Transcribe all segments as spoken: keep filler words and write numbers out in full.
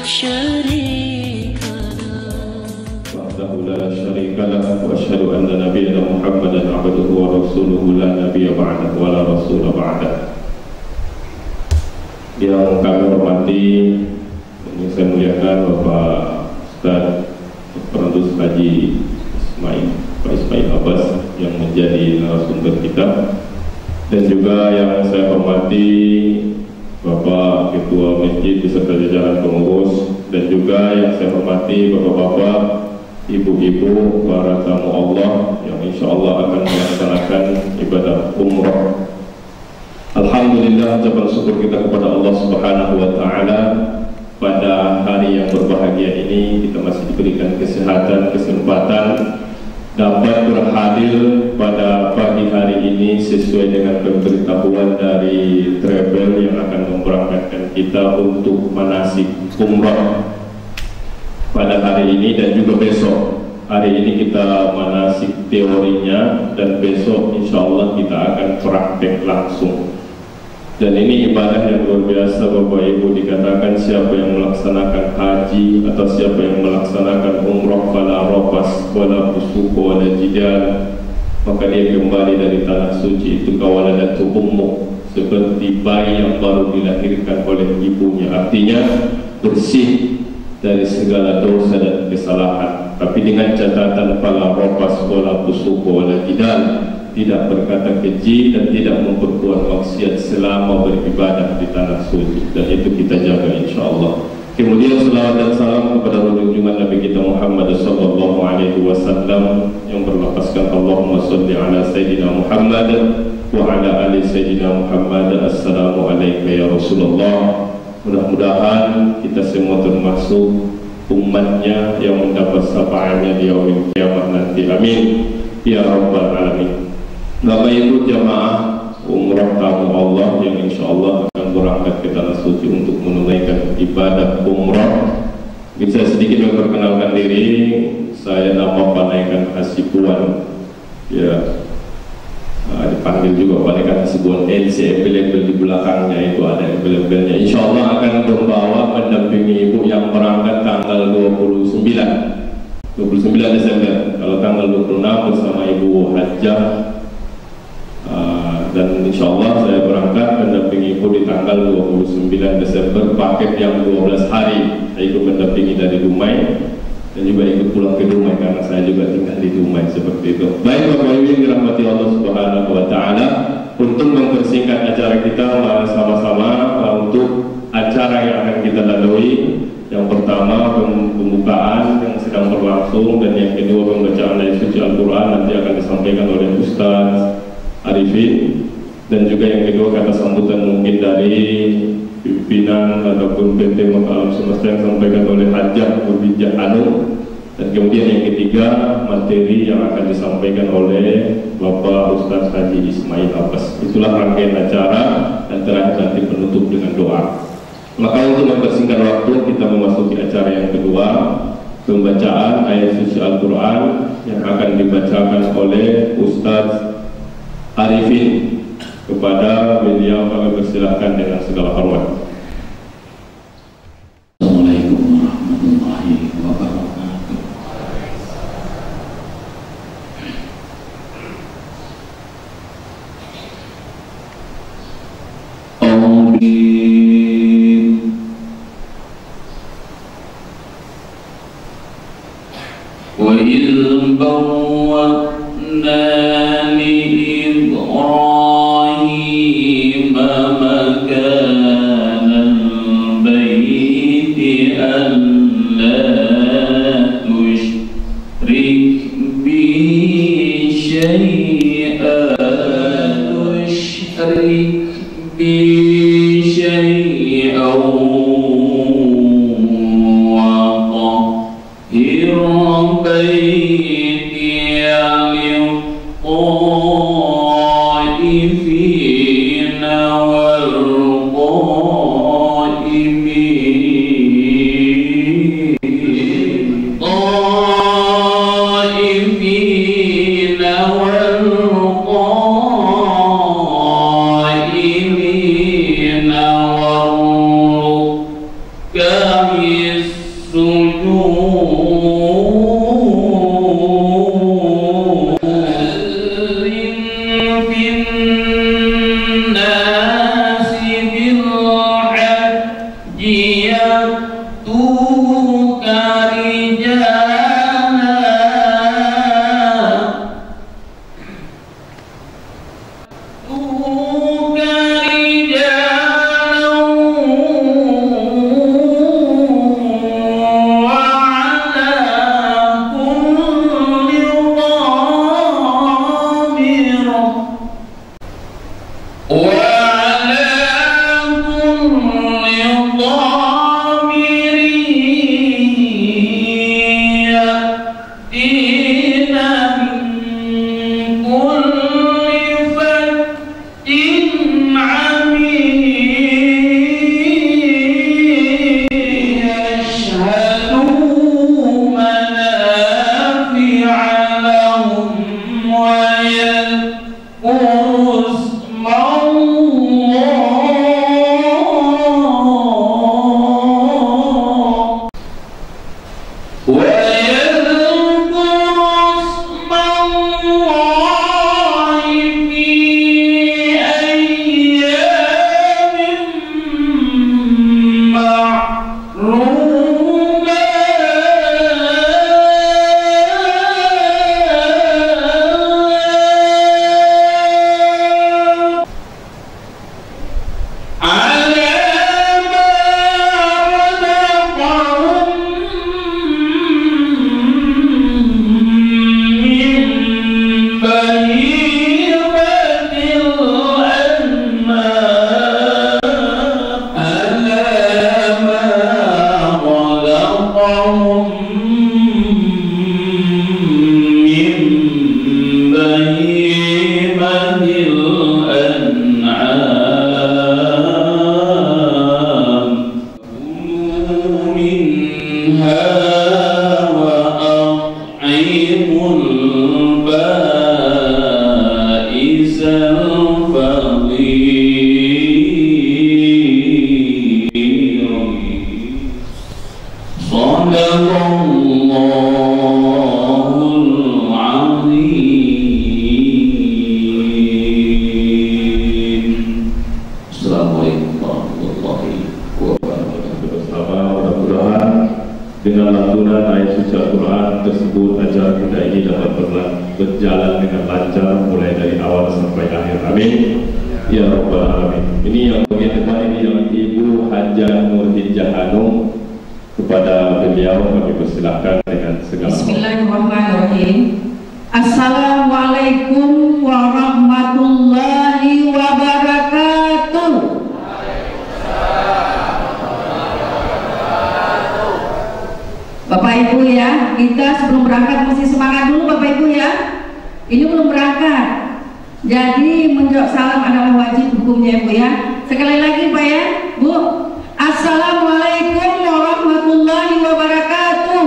شريك له وحده لا شريك له وأشهد أن نبينا محمدا عبده ورسوله لا نبي بعده ولا رسول بعده. Yang kami hormati, yang saya muliakan Bapak Ustaz Perantus Haji Ismail, Pak Ismail Abbas yang menjadi narasumber kita, dan juga yang saya hormati Bapak Ketua Masjid beserta jajaran pengurus, dan juga yang saya hormati Bapak-bapak, Ibu-ibu, para tamu Allah yang insya Allah akan melaksanakan ibadah umrah. Alhamdulillah, ucapan syukur kita kepada Allah Subhanahu wa Ta'ala. Pada hari yang berbahagia ini kita masih diberikan kesehatan, kesempatan dapat berhadir pada pagi hari ini sesuai dengan pemberitahuan dari travel yang akan memberangkatkan kita untuk manasik umrah pada hari ini dan juga besok. Hari ini kita manasik teorinya dan besok insya Allah kita akan praktek langsung. Dan ini ibadah yang luar biasa Bapak Ibu. Dikatakan siapa yang melaksanakan haji atau siapa yang melaksanakan umrah fala rafas wala fusuq wala jidal, maka dia kembali dari tanah suci itu kawaladatu ummu, seperti bayi yang baru dilahirkan oleh ibunya. Artinya bersih dari segala dosa dan kesalahan, tapi dengan catatan fala rafas wala fusuq wala jidal, tidak berkata keji dan tidak memperbuat maksiat selama beribadah di tanah suci, dan itu kita jaga insya Allah. Kemudian salawat dan salam kepada junjungan Nabi kita Muhammad sallallahu alaihi wasallam yang berlafazkan Allahumma sholli ala sayyidina Muhammad wa ala ali sayyidina Muhammad. Assalamu alayka ya Rasulullah. Mudah-mudahan kita semua termasuk umatnya yang mendapat syafaatnya di yaumil kiamah nanti. Amin ya rabbal alamin. Bapak Ibu jamaah umrah tamu Allah yang insya Allah akan berangkat ke tanah suci untuk menunaikan ibadah umrah, bisa sedikit memperkenalkan diri. Saya nama Panaikan Hasibuan, ya, nah, dipanggil juga Panaikan Hasibuan. L C embel-embel di belakangnya itu ada embel-embelnya. Insya Allah akan membawa mendampingi ibu yang berangkat tanggal dua puluh sembilan Desember. Kalau tanggal dua puluh enam bersama Ibu Hajjah. Uh, dan insya Allah saya berangkat mendampingi ibu di tanggal dua puluh sembilan Desember, paket yang dua belas hari. Saya ikut mendampingi dari Dumai dan juga ikut pulang ke Dumai karena saya juga tinggal di Dumai, seperti itu. Baik Bapak Ibu yang dirahmati Allah Subhanahu wa Ta'ala, untuk mempersingkat acara kita sama-sama untuk acara yang akan kita lalui. Yang pertama pembukaan yang sedang berlangsung, dan yang kedua pembacaan ayat suci Al-Quran nanti akan disampaikan oleh Ustaz Arifin, dan juga yang kedua kata sambutan mungkin dari pimpinan ataupun P T Maka Alam Semesta yang disampaikan oleh Hajjah Murbijah Anu, dan kemudian yang ketiga materi yang akan disampaikan oleh Bapak Ustaz Haji Ismail Abbas. Itulah rangkaian acara, dan terakhir nanti penutup dengan doa. Maka untuk mempersingkat waktu, kita memasuki acara yang kedua, pembacaan ayat suci Al-Quran yang akan dibacakan oleh Ustaz Arifin. Kepada beliau kami persilahkan dengan segala hormat. Assalamualaikum warahmatullahi wabarakatuh. Amin. Wa idh bawwa'na إبراهيم مكان البيت ألا تشرك بي شيئا تشرك بي شيئا وطهر بيتي للطائفين والقائمين Dengan lantunan ayat suci Al-Quran tersebut, acara kita ini dapat berjalan dengan lancar mulai dari awal sampai akhir. Amin ya Rabbal Alamin. Ini yang bagian depan ini yang Ibu Hajah Nurhijah Hanum. Kepada beliau kami persilakan dengan segala. Bismillahirrahmanirrahim. Assalamualaikum warahmatullahi wabarakatuh. Bapak Ibu ya, kita sebelum berangkat mesti semangat dulu Bapak Ibu ya. Ini belum berangkat, jadi menjawab salam adalah wajib hukumnya Ibu ya. Sekali lagi Pak ya, Bu. Assalamualaikum warahmatullahi wabarakatuh.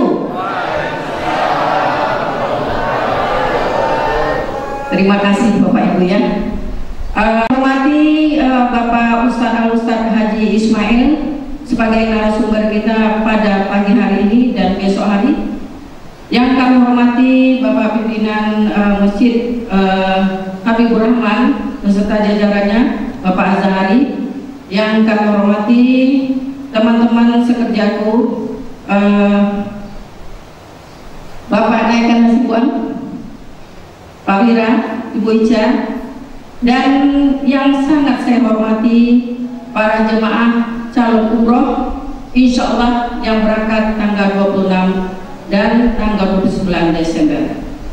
Terima kasih Bapak Ibu ya. Uh, hormati uh, Bapak Ustadz Al-Ustadz Haji Ismail sebagai narasumber kita pada pagi hari ini dan besok hari. Yang kami hormati Bapak Pimpinan uh, Masjid uh, Habibur Rahman beserta jajarannya, Bapak Azhari. Yang kami hormati teman-teman sekerjaku, uh, Bapak Naikan Hasibuan, Pak Wira, Ibu Ica, dan yang sangat saya hormati para jemaah calon umroh, insya Allah yang berangkat tanggal dua puluh enam dan tanggal dua puluh sembilan Desember.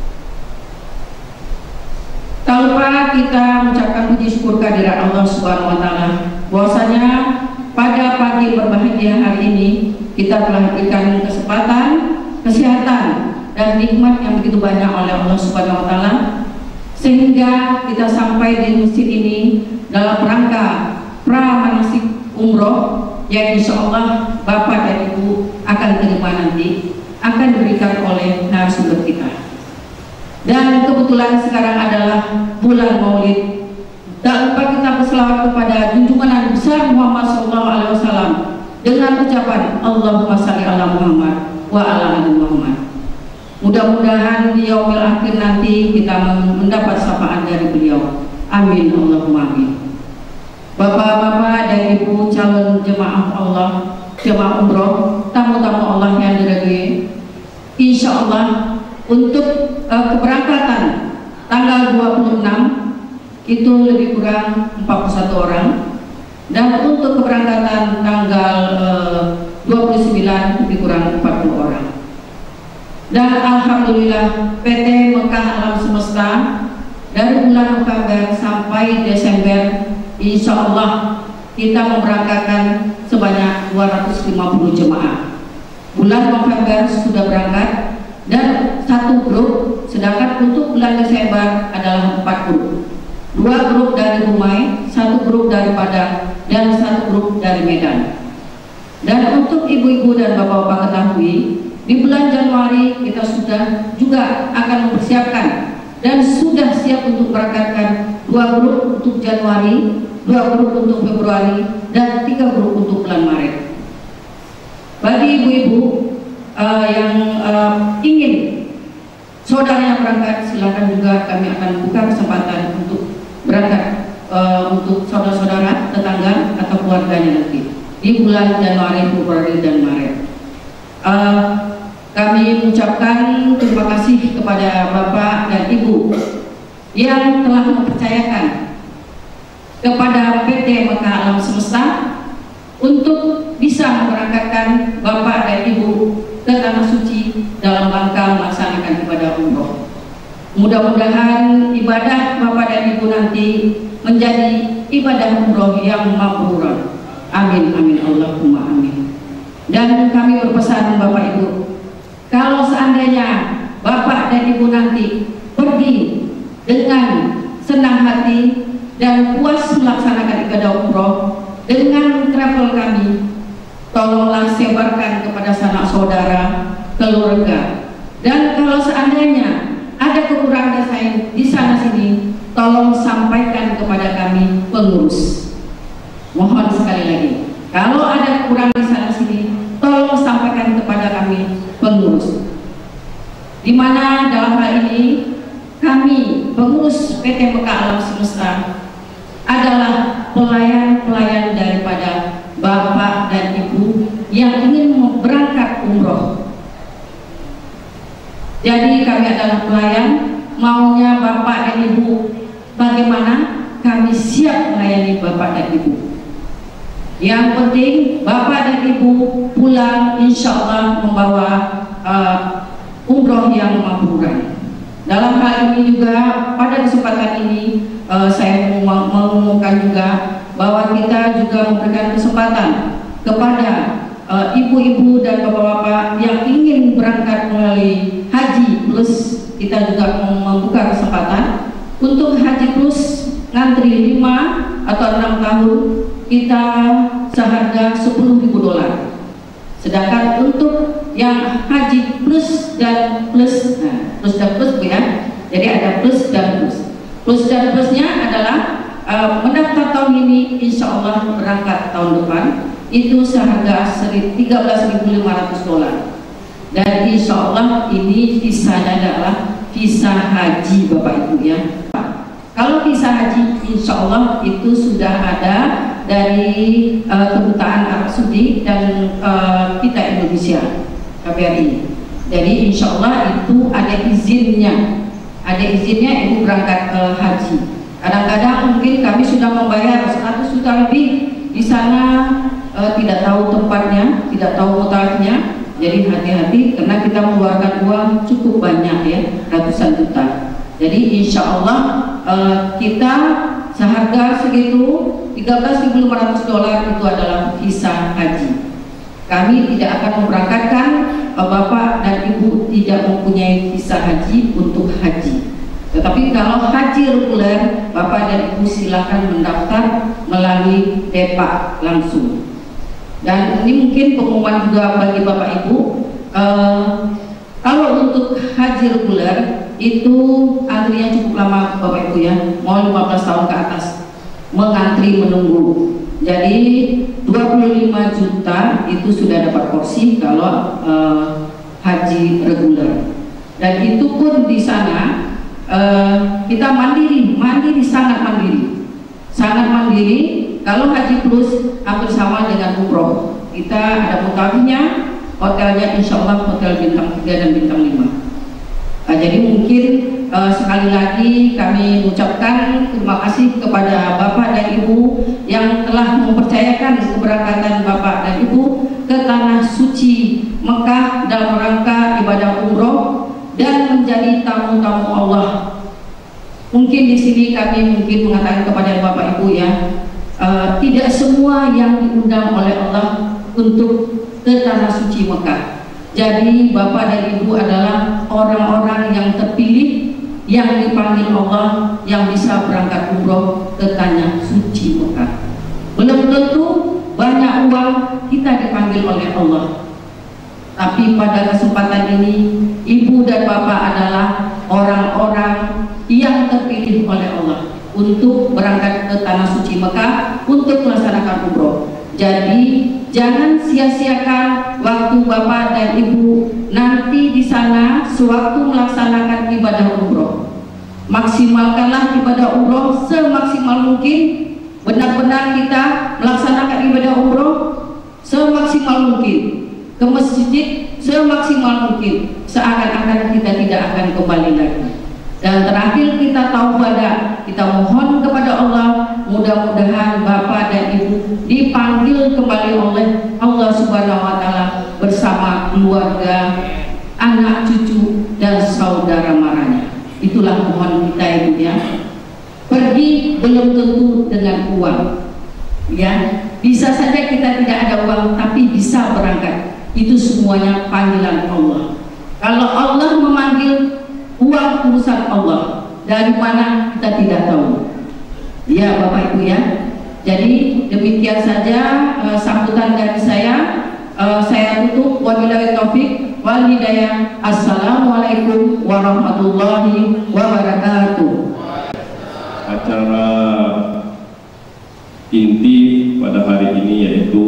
Tak lupa kita mengucapkan puji syukur kehadirat Allah Subhanahu wa Ta'ala, bahwasanya pada pagi berbahagia hari ini kita telah diberikan kesempatan, kesehatan, dan nikmat yang begitu banyak oleh Allah Subhanahu wa Ta'ala, sehingga kita sampai di masjid ini dalam rangka pra manasik umroh yang insya Allah Bapak dan Ibu akan terima nanti, akan diberikan oleh narasumber kita. Dan kebetulan sekarang adalah bulan Maulid. Tak lupa kita berselawat kepada junjungan Nabi besar Muhammad shallallahu alaihi wasallam, dengan ucapan Allahumma shalli ala Muhammad wa ala ali Muhammad. Mudah-mudahan di yaumil akhir nanti kita mendapat syafaat dari beliau. Amin Allahumma amin. Bapak-bapak dan ibu calon jemaah Allah, jemaah umroh, tamu-tamu Allah yang dirahmati, insya Allah untuk uh, keberangkatan tanggal dua puluh enam itu lebih kurang empat puluh satu orang, dan untuk keberangkatan tanggal uh, dua puluh sembilan lebih kurang empat puluh orang. Dan alhamdulillah P T Mekah Alam Semesta dari bulan November sampai Desember insya Allah kita memberangkatkan sebanyak dua ratus lima puluh jemaah. Bulan November sudah berangkat dan satu grup, sedangkan untuk bulan Desember adalah empat grup. Dua grup dari Dumai, satu grup dari Padang, dan satu grup dari Medan. Dan untuk ibu-ibu dan bapak-bapak ketahui, di bulan Januari kita sudah juga akan mempersiapkan dan sudah siap untuk berangkatkan dua grup untuk Januari, dua grup untuk Februari, dan tiga grup untuk bulan Maret. Bagi ibu-ibu uh, yang uh, ingin saudaranya berangkat, silakan juga kami akan buka kesempatan untuk berangkat uh, untuk saudara-saudara, tetangga atau keluarganya nanti di bulan Januari, Februari, dan Maret. Uh, kami mengucapkan terima kasih kepada Bapak dan Ibu yang telah mempercayakan kepada P T Mekah Alam Semesta untuk bisa memberangkatkan Bapak dan Ibu ke Tanah Suci dalam rangka melaksanakan ibadah umroh. Mudah-mudahan ibadah Bapak dan Ibu nanti menjadi ibadah umroh yang mabrur. Amin amin Allahumma amin. Dan kami berpesan Bapak Ibu, kalau seandainya Bapak dan Ibu nanti pergi dengan senang hati dan puas melaksanakan ibadah umroh dengan travel kami, tolonglah sebarkan kepada sanak saudara, keluarga. Dan kalau seandainya ada kekurangan saya di sana sini, tolong sampaikan kepada kami pengurus. Mohon sekali lagi, kalau ada kekurangan di sana sini, tolong sampaikan kepada kami pengurus. Di mana dalam hal ini kami pengurus P T Mekah Alam Semesta adalah pelayan-pelayan daripada Bapak dan Ibu yang ingin berangkat umroh. Jadi kami adalah pelayan, maunya Bapak dan Ibu bagaimana, kami siap melayani Bapak dan Ibu. Yang penting Bapak dan Ibu pulang insya Allah membawa uh, umroh yang mabrur. Dalam hal ini juga pada kesempatan ini uh, saya mau mengumumkan juga bahwa kita juga memberikan kesempatan kepada ibu-ibu uh, dan bapak-bapak yang ingin berangkat melalui haji plus, kita juga membuka kesempatan untuk haji plus ngantri lima atau enam tahun kita seharga sepuluh ribu dolar. Sedangkan untuk yang haji plus dan plus, nah, plus dan plus ya, jadi ada plus dan plus. Plus dan plusnya adalah uh, mendaftar tahun ini insya Allah berangkat tahun depan itu seharga tiga belas ribu lima ratus dolar. Dan insya Allah ini visanya adalah visa haji Bapak Ibu ya. Kalau visa haji insya Allah itu sudah ada dari uh, Kedutaan Arab Saudi dan uh, kita Indonesia K B R I. Jadi insya Allah itu ada izinnya, ada izinnya Ibu berangkat uh, haji. Kadang-kadang mungkin kami sudah membayar seratus juta lebih di sana, uh, tidak tahu tempatnya, tidak tahu mutariknya. Jadi hati-hati karena kita mengeluarkan uang cukup banyak ya, ratusan juta. Jadi insya Allah uh, kita seharga segitu tiga belas ribu lima ratus dolar itu adalah visa haji. Kami tidak akan memberangkatkan uh, Bapak dan Ibu tidak mempunyai visa haji untuk haji. Tetapi kalau haji reguler, Bapak dan Ibu silakan mendaftar melalui DEPA langsung. Dan ini mungkin pengumuman juga bagi Bapak Ibu, uh, kalau untuk haji reguler itu antrinya cukup lama Bapak Ibu ya, mau lima belas tahun ke atas mengantri menunggu. Jadi dua puluh lima juta itu sudah dapat porsi kalau uh, haji reguler. Dan itu pun di sana uh, kita mandiri, mandiri sangat mandiri, sangat mandiri. Kalau haji plus hampir sama dengan umroh. Kita ada mutawifnya, hotelnya insya Allah hotel bintang tiga dan bintang lima. Uh, jadi mungkin uh, sekali lagi kami mengucapkan terima kasih kepada Bapak dan Ibu yang telah mempercayakan keberangkatan Bapak dan Ibu ke tanah suci Mekah dalam rangka ibadah umroh dan menjadi tamu-tamu Allah. Mungkin di sini kami mungkin mengatakan kepada Bapak Ibu ya, uh, tidak semua yang diundang oleh Allah untuk ke tanah suci Mekah. Jadi Bapak dan Ibu adalah orang-orang yang terpilih yang dipanggil Allah yang bisa berangkat umroh ke tanah suci Mekah. Belum tentu banyak uang kita dipanggil oleh Allah, tapi pada kesempatan ini Ibu dan Bapak adalah orang-orang yang terpilih oleh Allah untuk berangkat ke tanah suci Mekah untuk melaksanakan umroh. Jadi jangan sia-siakan waktu Bapak dan Ibu nanti di sana sewaktu melaksanakan ibadah umroh. Maksimalkanlah ibadah umroh semaksimal mungkin. Benar-benar kita melaksanakan ibadah umroh semaksimal mungkin, ke masjid semaksimal mungkin, seakan-akan kita tidak akan kembali lagi. Dan terakhir kita taubat, kita mohon kepada Allah, mudah-mudahan Bapak dan Ibu dipanggil kembali oleh Allah Subhanahu wa Ta'ala bersama keluarga, anak cucu dan saudara maranya. Itulah mohon kita Ibu ya. Pergi belum tentu dengan uang, ya. Bisa saja kita tidak ada uang, tapi bisa berangkat. Itu semuanya panggilan Allah. Kalau Allah memanggil, uang urusan Allah. Dari mana kita tidak tahu. Ya Bapak Ibu ya. Jadi demikian saja uh, sambutan dari saya. Uh, saya tutup. Wabillahi taufik wal hidayah. Assalamualaikum warahmatullahi wabarakatuh. Acara inti pada hari ini yaitu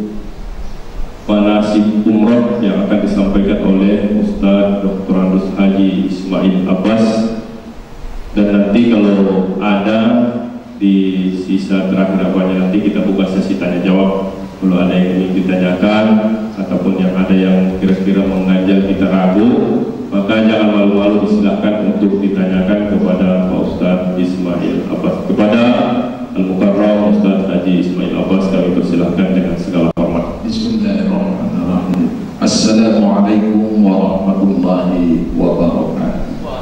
manasik umroh yang akan disampaikan oleh Ustadz Doktor Andus Haji Ismail Abbas, dan nanti kalau ada di sisa terakhir apanya nanti kita buka sesi tanya jawab. Kalau ada yang ingin ditanyakan ataupun yang ada yang kira-kira mengganjal kita ragu, maka jangan malu-malu, disilahkan untuk ditanyakan kepada Pak Ustadz Ismail Abbas. Kepada Al-Mukarram Ustadz Haji Ismail Abbas kami persilahkan dengan segala hormat. Bismillahirrahmanirrahim. Assalamualaikum warahmatullahi wabarakatuh.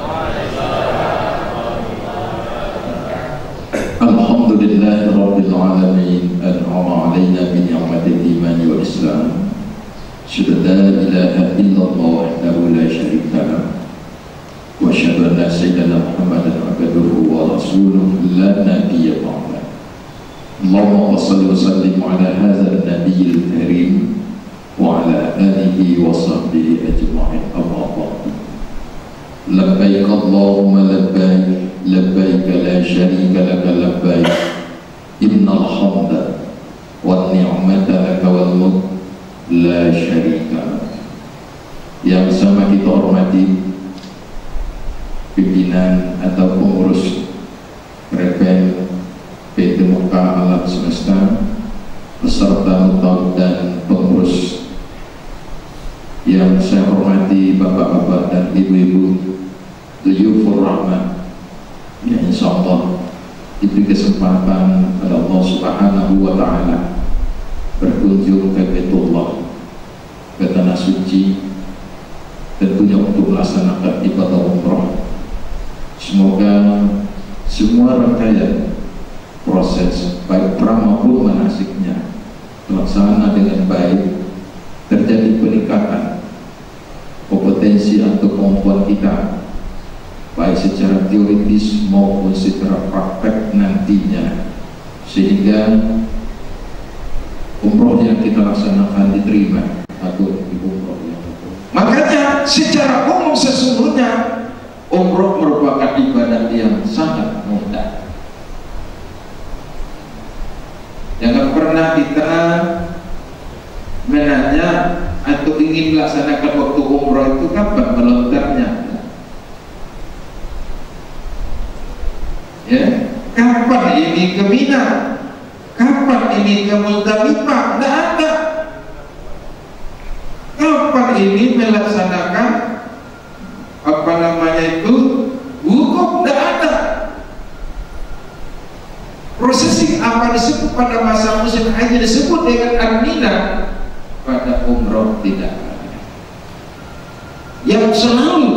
Alhamdulillahi rabbil alamin, an'ama alaina bi ni'matil iman wal islam. Asyhadu an la ilaha illallah wahdahu la syarika lah, wa asyhadu anna sayyidana Muhammadan abduhu wa rasuluhu la nabiyya ba'dah. Allahumma shalli wa sallim ala hadzal nabiyil karim wa ala alihi wa sahbihi ajma'in. Amma ba'du. Labbaik Allahumma labbaik, labbaik la syarika laka labbaik, innal hamda wan ni'mata laka wal mulk la syarika. Yang sama kita hormati pimpinan atau pengurus Repen P T Mekah Alam Semesta beserta mutawif dan pengurus yang saya hormati, bapak-bapak dan ibu-ibu, Duyufur Rahman, ya insyaallah diberi kesempatan pada Allah Subhanahu wa Ta'ala berkunjung ke Baitullah, ke tanah suci, tentunya untuk melaksanakan ibadah umroh. Semoga semua rangkaian proses baik pra maupun manasiknya terlaksana dengan baik, terjadi peningkatan kompetensi atau kemampuan kita baik secara teoritis maupun secara praktek nantinya, sehingga umroh yang kita laksanakan diterima atau umroh yang itu. Makanya secara umum sesungguhnya umroh merupakan ibadah yang sangat mudah. Jangan pernah pernah kita menanya atau ingin melaksanakan waktu umroh itu kapan melontarnya? Ya, kapan ini ke Mina? Kapan ini ke Muzdalifah? Tidak ada. Kapan ini melaksanakan apa namanya itu wukuf? Tidak ada. Prosesi apa disebut pada masa musim haji disebut dengan Al-Mina, pada umroh tidak ada. Yang selalu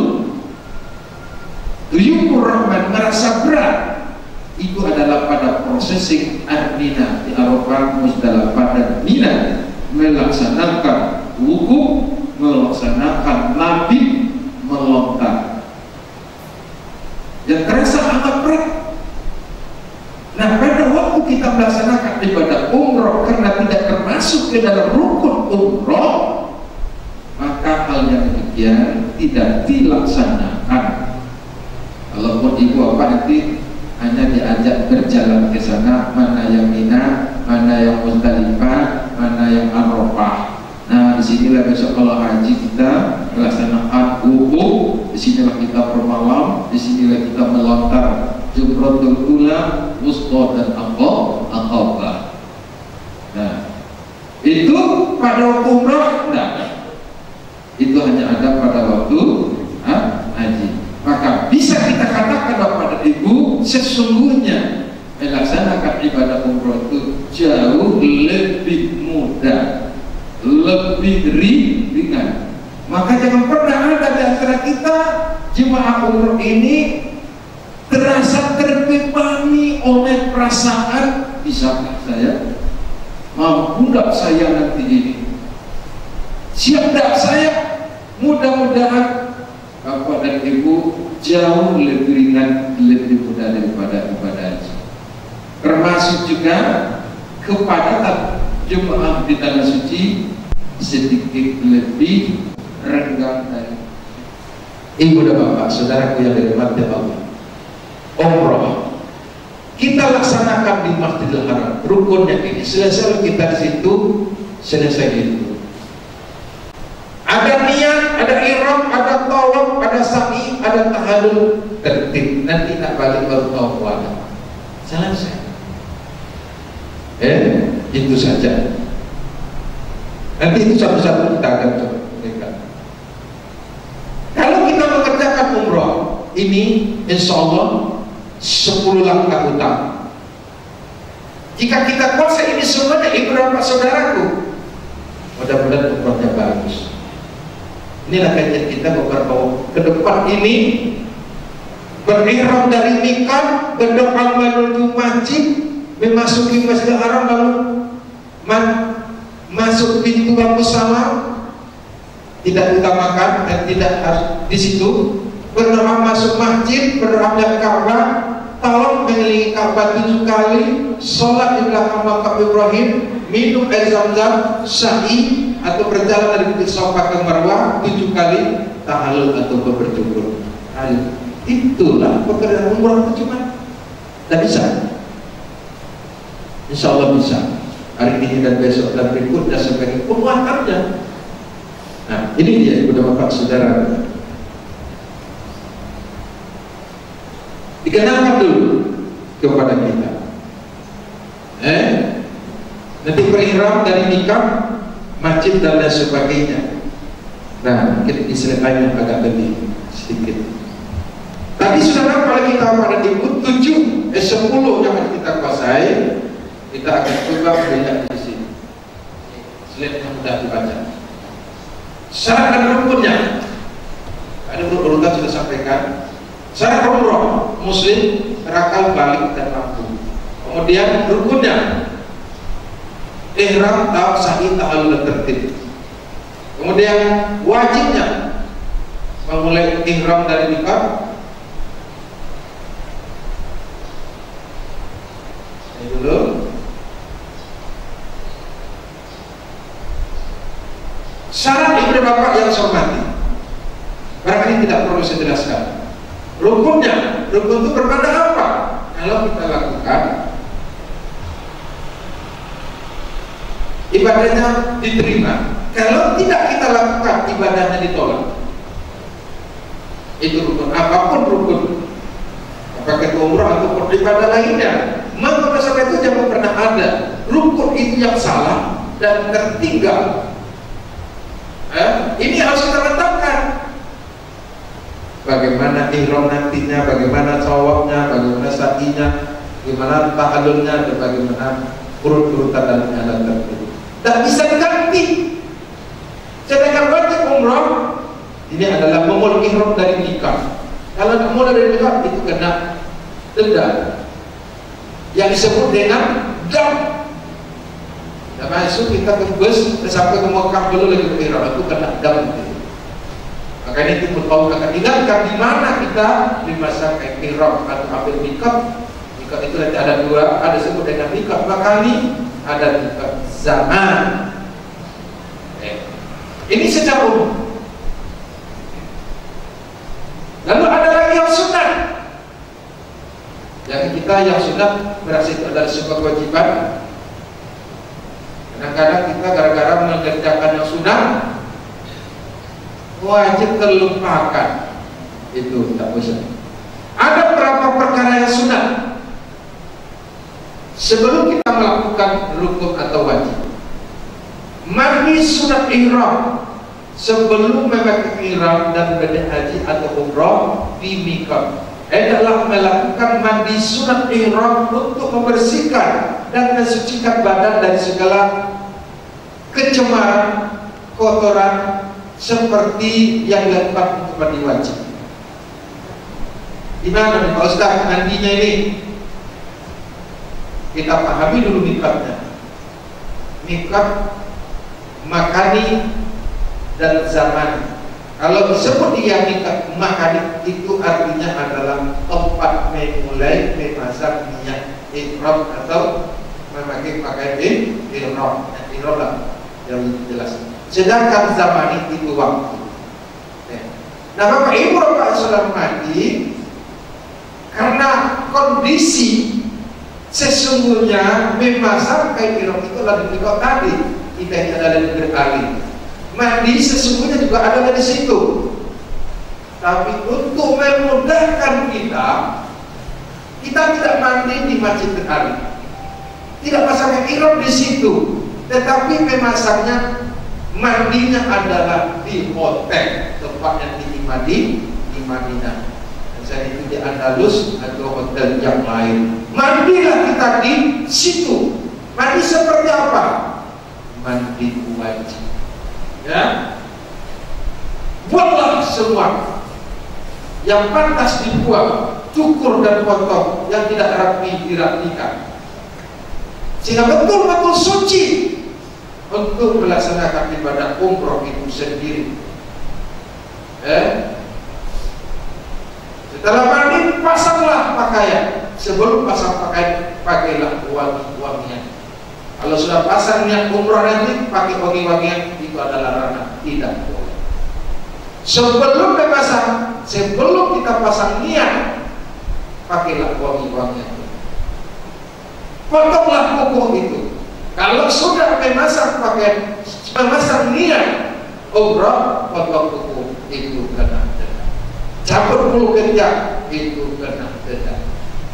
Duyufur Rahman merasa berat itu adalah pada prosesi Al-Mina di Arafah, Muzdalifah dan Mina, melaksanakan wukuf, melaksanakan nabi, melontar. Yang terasa amat berat. Nah, pada waktu kita melaksanakan ibadah umroh karena tidak termasuk ke dalam rukun umroh, maka hal yang demikian tidak dilaksanakan. Kalaupun ibu apa nanti hanya diajak berjalan ke sana, mana yang Mina, mana yang Muzdalifah, mana yang Arafah. Nah, disinilah besok kalau haji kita melaksanakan wukuf, disinilah kita bermalam, disinilah kita melontar Jumratul Ula, Wusta dan Aqabah. Nah, itu pada waktu umrah enggak. Itu hanya ada pada waktu ha, haji. Maka bisa kita katakan kepada ibu, sesungguhnya melaksanakan ibadah umrah itu jauh lebih mudah, lebih ringan. Maka jangan pernah ada di antara kita jemaah umrah ini terasa terbebani oleh perasaan, bisakah saya, mampu tidak saya nanti ini, siap tidak saya. Mudah-mudahan bapak dan ibu jauh lebih ringan, lebih mudah daripada ibadah haji. Termasuk juga kepadatan jemaah di tanah suci sedikit lebih renggang dari ibu dan bapak, saudaraku yang dirahmati Allah. Umroh kita laksanakan di Masjidil Haram, rukunnya ini selesai kita di situ, selesai itu. Ada niat, ada ihram, ada tawaf, ada sa'i, ada tahallul, tertib. Nanti nak balik baru tawaf wada. Selesai. Eh, itu saja. Nanti itu satu-satu kita akan coba. Kalau kita mengerjakan umroh ini, insya Allah sepuluh langkah utama. Jika kita kuasai ini semuanya, ibu dan bapak saudaraku, mudah-mudahan umrohnya bagus. Inilah kajian kita beberapa ke depan ini, berihram dari Mikat, berdepan menuju masjid, memasuki Masjidil Haram, lalu man, masuk pintu Bangku Salam, tidak utamakan dan tidak harus di situ. Berdoa masuk masjid, berdoa dari Ka'bah, tawaf mengelilingi Ka'bah tujuh kali, sholat di belakang makam Ibrahim, minum air Zam-Zam, sa'i atau berjalan dari Bukit Safa ke Marwah tujuh kali, tahallul atau berjumroh. Itulah pekerjaan umrah itu cuma tidak bisa. Insya Allah bisa. Hari ini dan besok dan berikutnya sebagai penguatannya. Nah, ini dia ibu dan bapak saudara. Dikenalkan dulu kepada kita. Eh, nanti berihram dari nikah, masjid dan lain sebagainya. Nah, mungkin istilahnya agak lebih sedikit. Tadi sudah nampak kita pada ibu tujuh, eh sepuluh yang kita kuasai. Kita akan coba melihat di sini. Slide yang mudah dibaca. Syarat dan rukunnya. Ada urut-urutan sudah sampaikan. Syarat umroh muslim, berakal, balik dan mampu. Kemudian rukunnya ihram, tawaf, sa'i, tahallul, tertib. Kemudian wajibnya memulai ihram dari nikah. Ini dulu. Syarat ibu dan bapak yang saya hormati, barangkali tidak perlu saya jelaskan. Rukunnya, rukun itu berpada apa? Kalau kita lakukan ibadahnya diterima. Kalau tidak kita lakukan, ibadahnya ditolak. Itu rukun, apapun rukun, apakah itu umrah atau ibadah lainnya. Maka pada saat itu jangan pernah ada rukun itu yang salah dan tertinggal. Eh, ini harus kita letakkan. Bagaimana ihram nantinya, bagaimana tawafnya, bagaimana sa'inya, bagaimana ta'alulnya, dan bagaimana urut-urutan dalam alat tertentu. Tak bisa diganti. Sedangkan wajib umrah ini adalah memulai ihram dari nikah. Kalau tak mulai dari nikah itu kena denda yang disebut dengan dam. Dan masuk kita ke bus sampai ke Mekah dulu lagi ihram itu kena dam. Makanya itu bertahu akan ingatkan di mana kita di masa ihram atau ambil nikah. Nikah itu nanti ada dua, ada disebut dengan nikah makani, ada nikah zaman. Eh. Ini secara umum. Lalu ada lagi yang sunat. Yang kita yang sunat berarti itu adalah sebuah kewajiban. Kadang-kadang kita gara-gara mengerjakan yang sunat wajib terlupakan. Itu tak bisa. Ada beberapa perkara yang sunat sebelum kita melakukan rukun atau wajib. Mandi sunat ihram sebelum memakai ihram dan berdiri haji atau umrah di mikot. Adalah melakukan mandi sunat ihram untuk membersihkan dan mensucikan badan dari segala kecemaran, kotoran seperti yang dilakukan untuk mandi wajib. Di mana nih Pak Ustaz mandinya ini? Kita pahami dulu mikotnya. Mikot makani dan zaman. Kalau disebut dia nikah makani itu artinya adalah tempat memulai memasang niat ihram atau memakai pakaian ihram. Ihram lah yang jelas. Sedangkan zaman itu waktu. Nah, Bapak Ibu Bapak Saudara mati karena kondisi sesungguhnya memasang kain ihram itu adalah di tadi. Kita ini adalah negeri alim. Mandi sesungguhnya juga ada di situ. Tapi untuk memudahkan kita, kita tidak mandi di Masjid Al-Alim, tidak pasang ihram di situ, tetapi memasangnya mandinya adalah di hotel tempat yang diimani di Madinah. Misalnya itu di Andalus atau hotel yang lain. Mandilah kita di situ. Mandi seperti apa? Mandi wajib. Ya, buatlah semua yang pantas dibuang, cukur dan potong, yang tidak rapi dirapikan, sehingga betul-betul suci untuk melaksanakan ibadah umroh itu sendiri. Eh? Setelah mandi, pasanglah pakaian. Sebelum pasang pakaian, pakailah wangi-wangian. Kalau sudah pasang niat umroh nanti pakai wangi-wangian, itu adalah larangan, tidak boleh. Sebelum dipasang, sebelum kita pasang niat, pakailah wangi-wangian. Potonglah kuku itu. Kalau sudah memasang pakaian, memasang niat umroh, potong kuku itu kena denda. Cabut bulu ketiak itu kena denda.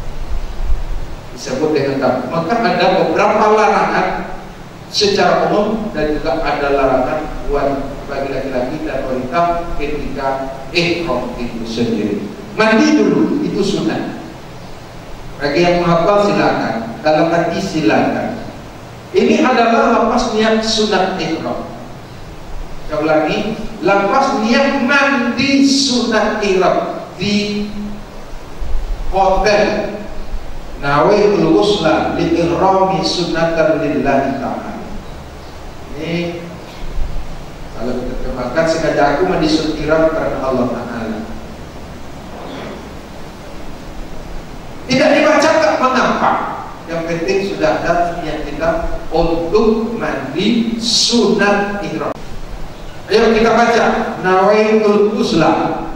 Disebut dengan dam. Maka ada beberapa larangan secara umum dan juga ada larangan buat bagi laki-laki dan wanita ketika ihram itu sendiri. Mandi dulu itu sunnah. Bagi yang menghafal silakan, dalam hati silakan. Ini adalah lapas niat sunat ihram. Saya ulangi, lapas niat mandi sunat ihram di hotel. Nawaitul ghusla li ihrami sunnatan lillahi ta'ala. Ini kalau kita terjemahkan, sengaja aku mandi sunat ihram karena Allah Ta'ala. Tidak dibaca tak mengapa. Yang penting sudah ada niat kita untuk mandi sunat ihram. Ayo kita baca. Nawaitul ghusla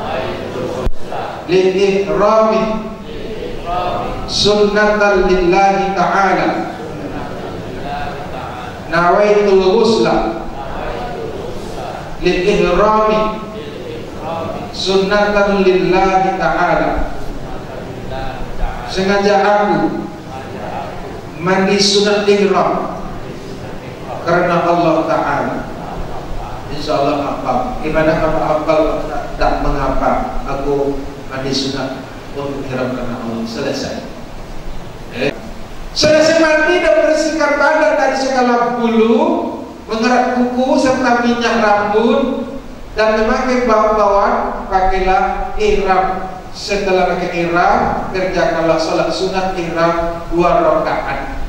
li ihrami sunnatan lillahi ta'ala nawaitul ghusla lil ihrami sunnatan lillahi ta'ala, sengaja aku mandi sunat ihram karena Allah Ta'ala. Insya Allah hafal. Gimana kalau hafal tak mengapa aku mandi sunat untuk ihram karena Allah. Selesai. Eh. Selesai mandi dan bersihkan badan dari segala bulu, mengerat kuku serta minyak rambut, dan memakai bau-bauan, pakailah ihram. Setelah pakai ihram, kerjakanlah sholat sunat ihram dua rakaat.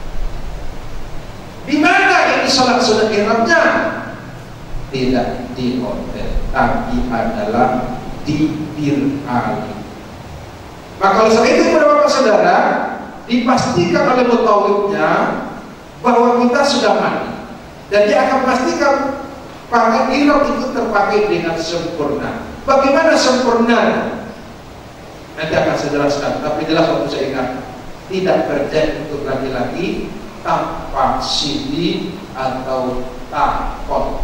Di mana ini sholat sunat ihramnya? Tidak di hotel, tapi adalah di Bir Ali. Maka oleh sebab itu kepada bapak saudara, dipastikan oleh mutawifnya bahwa kita sudah mandi, dan dia akan pastikan pakaian ihram itu terpakai dengan sempurna. Bagaimana sempurna? Nanti akan saya jelaskan. Tapi jelas waktu saya ingat, tidak berjahit untuk laki-laki tanpa sili atau takot.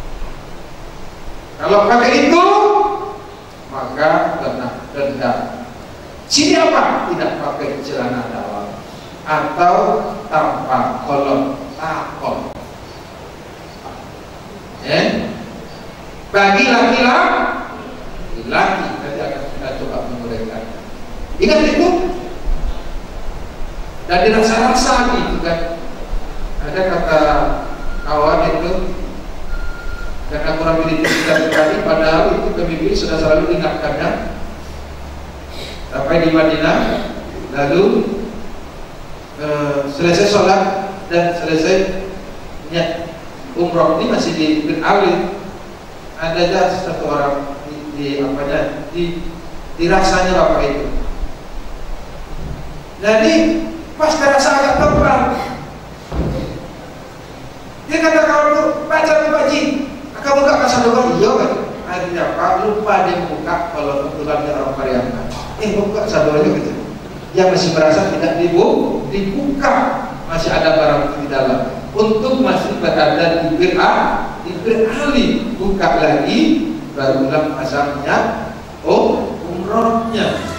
Kalau pakai itu, maka kena denda. Sini apa? Tidak pakai celana dalam atau tanpa kolor takot. Eh? Bagi laki-laki, laki nanti akan kita coba menguraikan. Ingat itu? Dan dirasa-rasa gitu kan. Ada kata kawan itu, karena kurang militer sekali, padahal itu pemimpin sudah selalu ingatkannya. Sampai di Madinah, lalu uh, selesai sholat dan selesai niat umroh, ini masih di bin Ali. Ada aja satu orang di, di apanya di dirasanya bapak itu. Jadi pas terasa agak tebal, dia kata kawan itu, baca tuh Haji, kamu buka kasar doang, iya kan? Akhirnya apa? Lupa dia buka kalau kebetulan dia orang Pariaman. Eh buka sadonya gitu. Dia masih merasa tidak dibu, dibuka, masih ada barang di dalam. Untuk masih berada di Bir A, di Bir Ali, buka lagi, barulah azamnya, oh umrohnya.